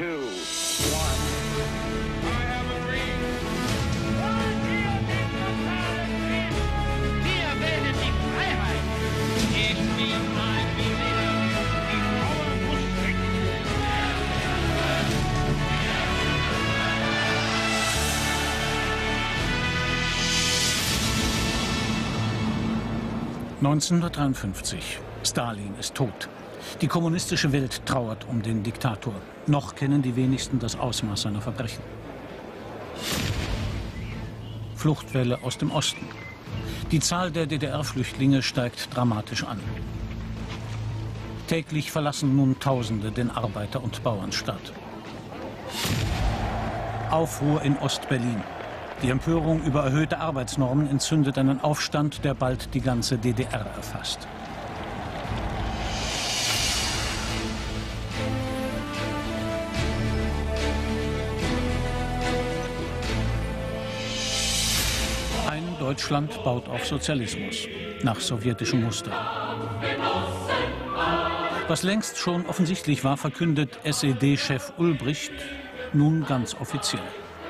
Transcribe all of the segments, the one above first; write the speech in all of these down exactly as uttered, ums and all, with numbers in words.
two, one. I have a dream. Wir wählen die Freiheit. Ich bin ein Berliner. Die Mauer muss weg. neunzehnhundertdreiundfünfzig. Stalin ist tot. Die kommunistische Welt trauert um den Diktator. Noch kennen die wenigsten das Ausmaß seiner Verbrechen. Fluchtwelle aus dem Osten. Die Zahl der D D R-Flüchtlinge steigt dramatisch an. Täglich verlassen nun Tausende den Arbeiter- und Bauernstaat. Aufruhr in Ost-Berlin. Die Empörung über erhöhte Arbeitsnormen entzündet einen Aufstand, der bald die ganze D D R erfasst. Ein Deutschland baut auf Sozialismus, nach sowjetischem Muster. Was längst schon offensichtlich war, verkündet S E D-Chef Ulbricht nun ganz offiziell.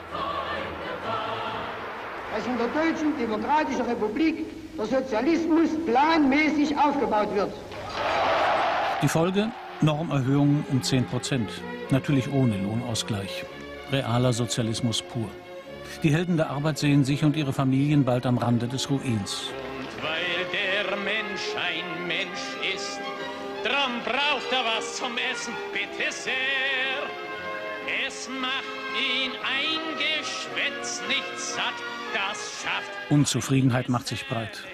Dass in der Deutschen Demokratischen Republik der Sozialismus planmäßig aufgebaut wird. Die Folge? Normerhöhungen um zehn Prozent. Natürlich ohne Lohnausgleich. Realer Sozialismus pur. Die Helden der Arbeit sehen sich und ihre Familien bald am Rande des Ruins. Und weil der Mensch ein Mensch ist, drum braucht er was zum Essen, bitte sehr. Es macht ihn ein Geschwätz nicht satt, das schafft... Unzufriedenheit macht sich breit.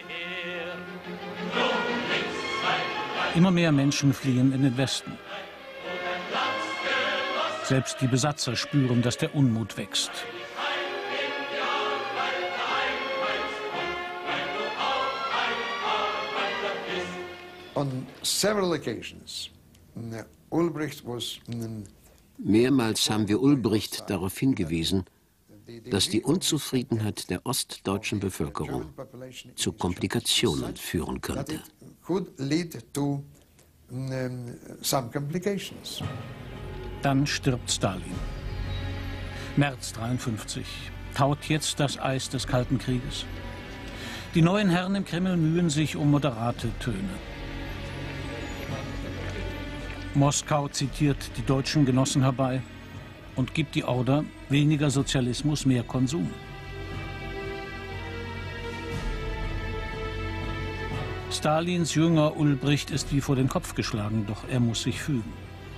Immer mehr Menschen fliehen in den Westen. Selbst die Besatzer spüren, dass der Unmut wächst. On several occasions, Ulbricht was Mehrmals haben wir Ulbricht darauf hingewiesen, dass die Unzufriedenheit der ostdeutschen Bevölkerung zu Komplikationen führen könnte. Dann stirbt Stalin. März dreiundfünfzig. Taut jetzt das Eis des Kalten Krieges. Die neuen Herren im Kreml mühen sich um moderate Töne. Moskau zitiert die deutschen Genossen herbei und gibt die Order, weniger Sozialismus, mehr Konsum. Stalins Jünger Ulbricht ist wie vor den Kopf geschlagen, doch er muss sich fügen.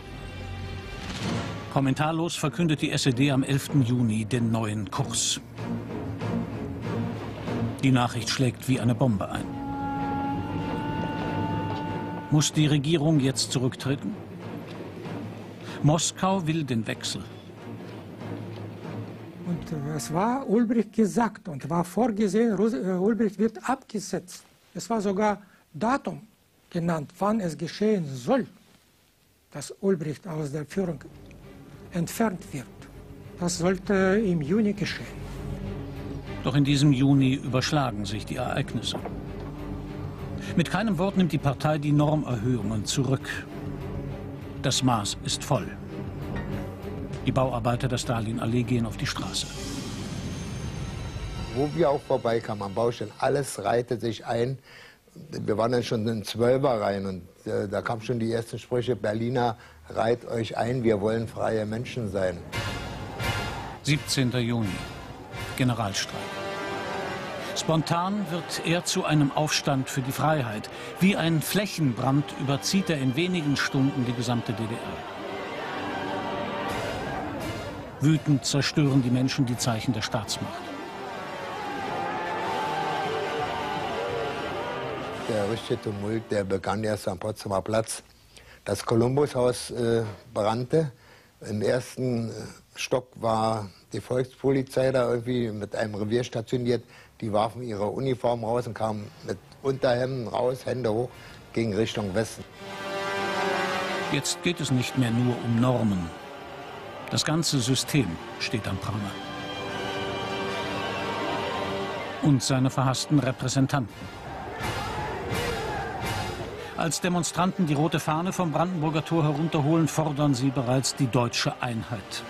Kommentarlos verkündet die S E D am elften Juni den neuen Kurs. Die Nachricht schlägt wie eine Bombe ein. Muss die Regierung jetzt zurücktreten? Moskau will den Wechsel. Und äh, es war Ulbricht gesagt und war vorgesehen, äh, Ulbricht wird abgesetzt. Es war sogar Datum genannt, wann es geschehen soll, dass Ulbricht aus der Führung entfernt wird. Das sollte im Juni geschehen. Doch in diesem Juni überschlagen sich die Ereignisse. Mit keinem Wort nimmt die Partei die Normerhöhungen zurück. Das Maß ist voll. Die Bauarbeiter der Stalinallee gehen auf die Straße. Wo wir auch vorbeikamen am Baustellen, alles reihte sich ein. Wir waren dann schon in Zwölfer rein und äh, da kamen schon die ersten Sprüche, Berliner, reiht euch ein, wir wollen freie Menschen sein. siebzehnter Juni, Generalstreik. Spontan wird er zu einem Aufstand für die Freiheit. Wie ein Flächenbrand überzieht er in wenigen Stunden die gesamte D D R. Wütend zerstören die Menschen die Zeichen der Staatsmacht. Der richtige Tumult, der begann erst am Potsdamer Platz. Das Columbushaus äh, brannte. Im ersten Stock war die Volkspolizei da irgendwie mit einem Revier stationiert. Die warfen ihre Uniform raus und kamen mit Unterhemden raus, Hände hoch, gegen Richtung Westen. Jetzt geht es nicht mehr nur um Normen. Das ganze System steht am Pranger. Und seine verhassten Repräsentanten. Als Demonstranten die rote Fahne vom Brandenburger Tor herunterholen, fordern sie bereits die deutsche Einheit.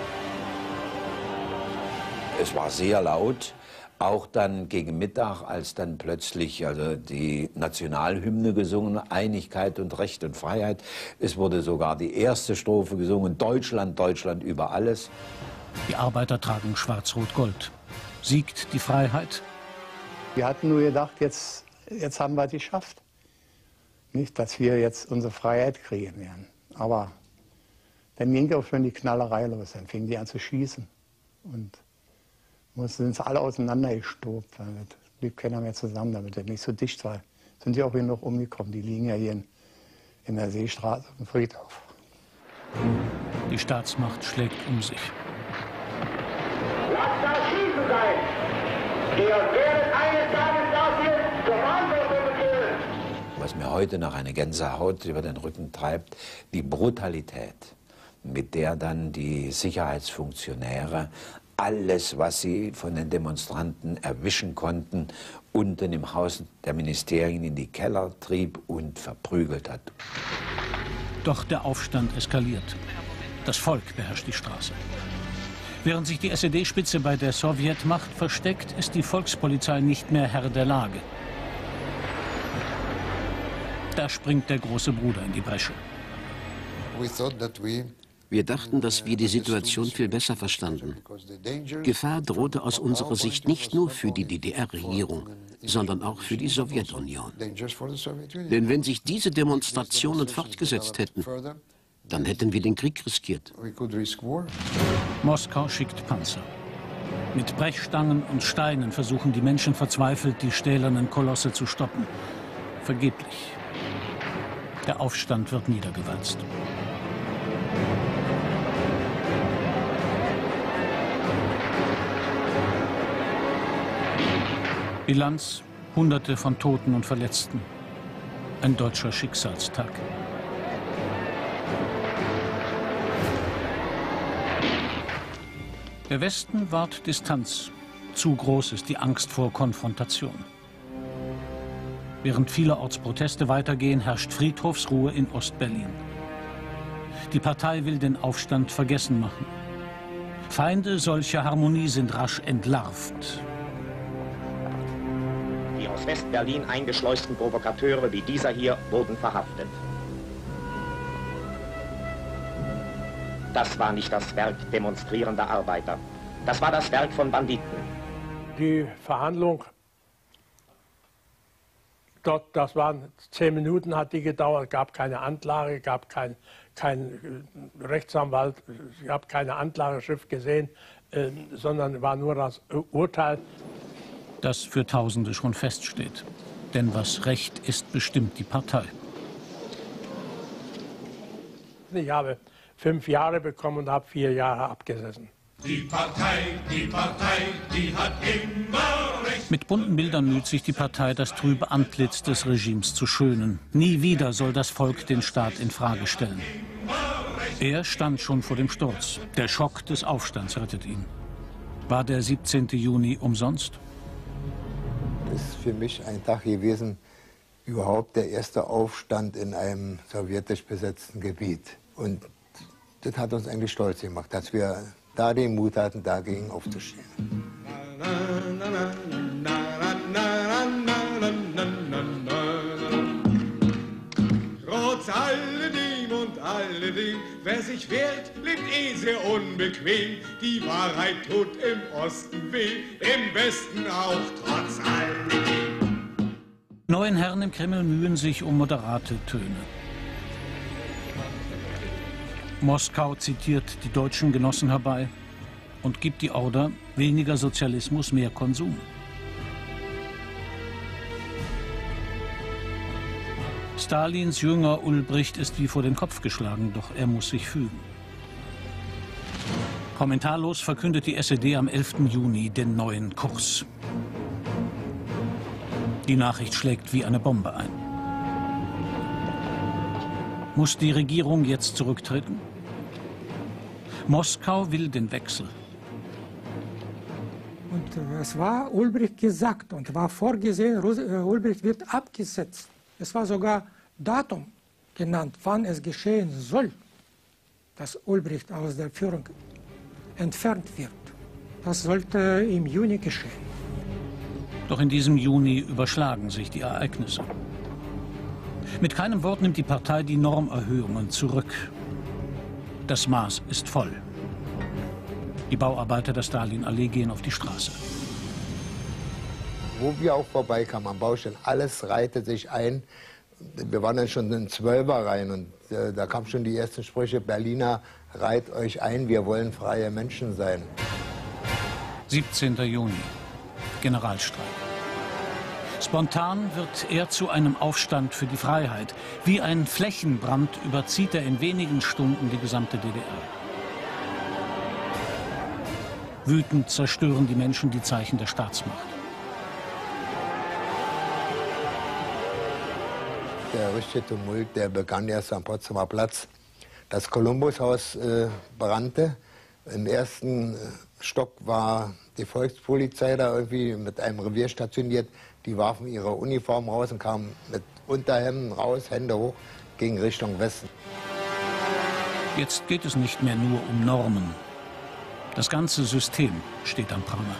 Es war sehr laut, auch dann gegen Mittag, als dann plötzlich also die Nationalhymne gesungen, Einigkeit und Recht und Freiheit. Es wurde sogar die erste Strophe gesungen, Deutschland, Deutschland über alles. Die Arbeiter tragen Schwarz-Rot-Gold. Siegt die Freiheit? Wir hatten nur gedacht, jetzt, jetzt haben wir es geschafft. Nicht, dass wir jetzt unsere Freiheit kriegen werden. Aber dann ging auch schon die Knallerei los. Dann fingen die an zu schießen. Und mussten uns alle auseinandergestobt. Da blieb keiner mehr zusammen, damit er nicht so dicht war. Sind die auch hier noch umgekommen. Die liegen ja hier in, in der Seestraße im Friedhof. Die Staatsmacht schlägt um sich. Lasst das Schießen sein! Ihr werdet eines Tages dafür zur Verantwortung gehen! Was mir heute noch eine Gänsehaut über den Rücken treibt, die Brutalität, mit der dann die Sicherheitsfunktionäre alles, was sie von den Demonstranten erwischen konnten, unten im Haus der Ministerien in die Keller trieb und verprügelt hat. Doch der Aufstand eskaliert. Das Volk beherrscht die Straße. Während sich die S E D-Spitze bei der Sowjetmacht versteckt, ist die Volkspolizei nicht mehr Herr der Lage. Da springt der große Bruder in die Bresche. Wir dachten, dass wir die Situation viel besser verstanden. Gefahr drohte aus unserer Sicht nicht nur für die D D R-Regierung, sondern auch für die Sowjetunion. Denn wenn sich diese Demonstrationen fortgesetzt hätten, dann hätten wir den Krieg riskiert. Moskau schickt Panzer. Mit Brechstangen und Steinen versuchen die Menschen verzweifelt, die stählernen Kolosse zu stoppen. Vergeblich. Der Aufstand wird niedergewalzt. Bilanz: Hunderte von Toten und Verletzten. Ein deutscher Schicksalstag. Der Westen wahrt Distanz. Zu groß ist die Angst vor Konfrontation. Während vielerorts Proteste weitergehen, herrscht Friedhofsruhe in Ostberlin. Die Partei will den Aufstand vergessen machen. Feinde solcher Harmonie sind rasch entlarvt. Die aus Westberlin eingeschleusten Provokateure wie dieser hier wurden verhaftet. Das war nicht das Werk demonstrierender Arbeiter. Das war das Werk von Banditen. Die Verhandlung dort, das waren zehn Minuten, hat die gedauert, gab keine Anklage, gab kein, kein Rechtsanwalt, ich habe keine Anklageschrift gesehen, äh, sondern war nur das Urteil. Das für Tausende schon feststeht. Denn was Recht ist, bestimmt die Partei. Ich habe fünf Jahre bekommen und habe vier Jahre abgesessen. Die Partei, die Partei, die hat immer recht. Mit bunten Bildern müht sich die Partei, das trübe Antlitz des Regimes zu schönen. Nie wieder soll das Volk den Staat in Frage stellen. Er stand schon vor dem Sturz. Der Schock des Aufstands rettet ihn. War der siebzehnte Juni umsonst? Das ist für mich ein Tag gewesen, überhaupt der erste Aufstand in einem sowjetisch besetzten Gebiet. Und das hat uns eigentlich stolz gemacht, dass wir da den Mut hatten, dagegen aufzustehen. Trotz alledem und alledem, wer sich wehrt, lebt eh sehr unbequem. Die Wahrheit tut im Osten weh, im Westen auch trotz alledem. Neuen Herren im Kreml mühen sich um moderate Töne. Moskau zitiert die deutschen Genossen herbei und gibt die Order: weniger Sozialismus, mehr Konsum. Stalins Jünger Ulbricht ist wie vor den Kopf geschlagen, doch er muss sich fügen. Kommentarlos verkündet die S E D am elften Juni den neuen Kurs. Die Nachricht schlägt wie eine Bombe ein. Muss die Regierung jetzt zurücktreten? Moskau will den Wechsel. Und es war Ulbricht gesagt und war vorgesehen, Ulbricht wird abgesetzt. Es war sogar Datum genannt, wann es geschehen soll, dass Ulbricht aus der Führung entfernt wird. Das sollte im Juni geschehen. Doch in diesem Juni überschlagen sich die Ereignisse. Mit keinem Wort nimmt die Partei die Normerhöhungen zurück. Das Maß ist voll. Die Bauarbeiter der Stalinallee gehen auf die Straße. Wo wir auch vorbeikamen am Baustellen, alles reihte sich ein. Wir waren dann schon in Zwölferreihen und äh, da kamen schon die ersten Sprüche: Berliner, reiht euch ein, wir wollen freie Menschen sein. siebzehnter Juni, Generalstreik. Spontan wird er zu einem Aufstand für die Freiheit. Wie ein Flächenbrand überzieht er in wenigen Stunden die gesamte D D R. Wütend zerstören die Menschen die Zeichen der Staatsmacht. Der richtige Tumult, der begann erst am Potsdamer Platz. Das Columbushaus äh, brannte. Im ersten Stock war die Volkspolizei da irgendwie mit einem Revier stationiert. Die warfen ihre Uniform raus und kamen mit Unterhemden raus, Hände hoch, gegen Richtung Westen. Jetzt geht es nicht mehr nur um Normen. Das ganze System steht am Pranger.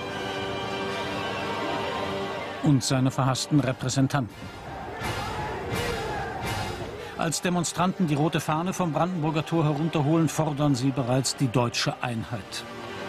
Und seine verhassten Repräsentanten. Als Demonstranten die rote Fahne vom Brandenburger Tor herunterholen, fordern sie bereits die deutsche Einheit.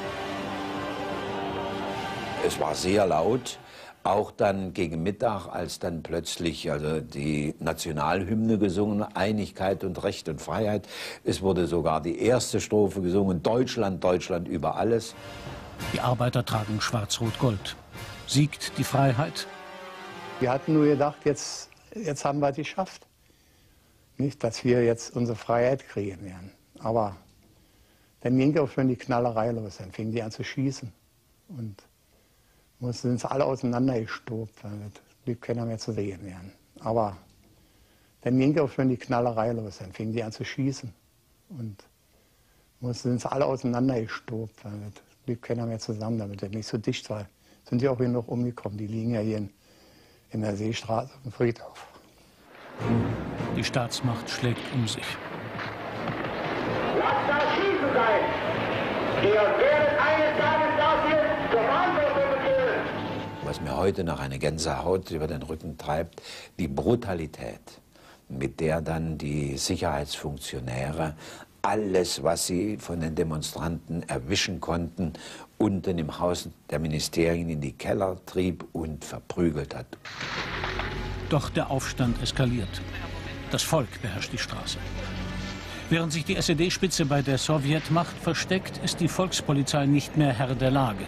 Es war sehr laut, auch dann gegen Mittag, als dann plötzlich also die Nationalhymne gesungen, Einigkeit und Recht und Freiheit. Es wurde sogar die erste Strophe gesungen, Deutschland, Deutschland über alles. Die Arbeiter tragen schwarz-rot-gold. Siegt die Freiheit? Wir hatten nur gedacht, jetzt, jetzt haben wir es geschafft. Nicht, dass wir jetzt unsere Freiheit kriegen werden. Aber dann ging auch schon die Knallerei los. Dann fingen die an zu schießen. Und mussten uns alle auseinandergestobt. Dann blieb keiner mehr zu sehen werden. Aber dann ging auch schon die Knallerei los. Dann fingen die an zu schießen. Und mussten uns alle auseinandergestobt. Dann blieb keiner mehr zusammen, damit er nicht so dicht war. Sind die auch hier noch umgekommen. Die liegen ja hier in, in der Seestraße auf dem Friedhof. Die Staatsmacht schlägt um sich. Lasst das Schießen sein! Ihr werdet eines Tages dafür zur Verantwortung stehen! Was mir heute noch eine Gänsehaut über den Rücken treibt, die Brutalität, mit der dann die Sicherheitsfunktionäre alles, was sie von den Demonstranten erwischen konnten, unten im Haus der Ministerien in die Keller trieb und verprügelt hat. Doch der Aufstand eskaliert. Das Volk beherrscht die Straße. Während sich die S E D-Spitze bei der Sowjetmacht versteckt, ist die Volkspolizei nicht mehr Herr der Lage.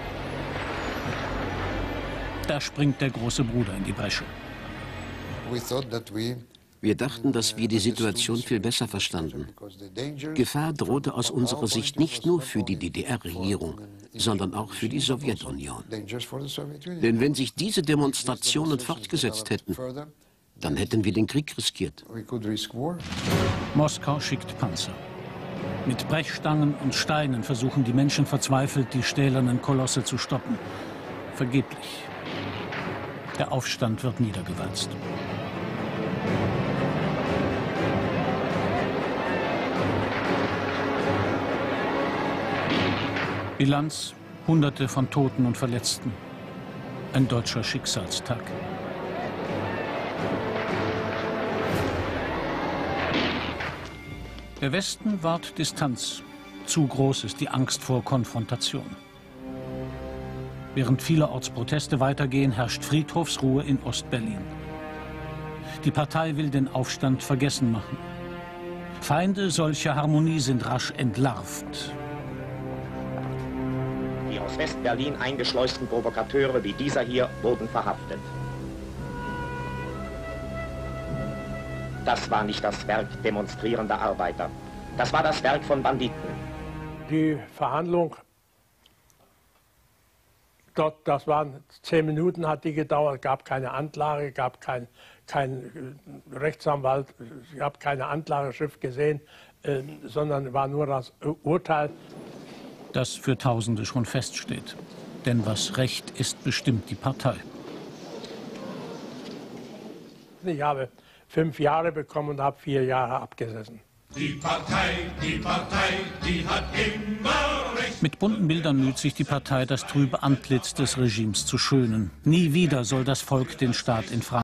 Da springt der große Bruder in die Bresche. Wir dachten, dass wir die Situation viel besser verstanden. Gefahr drohte aus unserer Sicht nicht nur für die D D R-Regierung, sondern auch für die Sowjetunion. Denn wenn sich diese Demonstrationen fortgesetzt hätten, dann hätten wir den Krieg riskiert. Moskau schickt Panzer. Mit Brechstangen und Steinen versuchen die Menschen verzweifelt, die stählernen Kolosse zu stoppen. Vergeblich. Der Aufstand wird niedergewalzt. Bilanz: Hunderte von Toten und Verletzten. Ein deutscher Schicksalstag. Der Westen wahrt Distanz. Zu groß ist die Angst vor Konfrontation. Während vielerorts Proteste weitergehen, herrscht Friedhofsruhe in Ostberlin. Die Partei will den Aufstand vergessen machen. Feinde solcher Harmonie sind rasch entlarvt. Die aus Westberlin eingeschleusten Provokateure wie dieser hier wurden verhaftet. Das war nicht das Werk demonstrierender Arbeiter. Das war das Werk von Banditen. Die Verhandlung dort, das waren zehn Minuten, hat die gedauert, gab keine Anklage, gab kein, kein Rechtsanwalt, ich habe keine Anklageschrift gesehen, äh, sondern war nur das Urteil. Das für Tausende schon feststeht. Denn was Recht ist, bestimmt die Partei. Ich habe fünf Jahre bekommen und habe vier Jahre abgesessen. Die Partei, die Partei, die hat immer recht. Mit bunten Bildern müht sich die Partei, das trübe Antlitz des Regimes zu schönen. Nie wieder soll das Volk den Staat in Frage